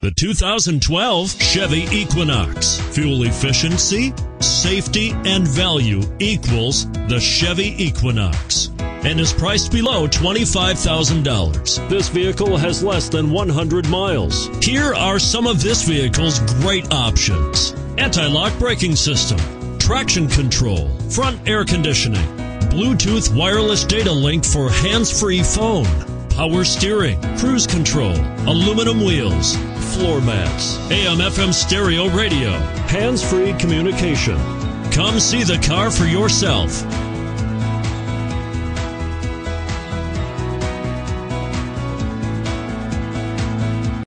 The 2012 Chevy Equinox. Fuel efficiency, safety, and value equals the Chevy Equinox and is priced below $25,000. This vehicle has less than 100 miles. Here are some of this vehicle's great options: anti-lock braking system, traction control, front air conditioning, Bluetooth wireless data link for hands-free phone, power steering, cruise control, aluminum wheels, floor mats, AM/FM stereo radio, hands-free communication. Come see the car for yourself.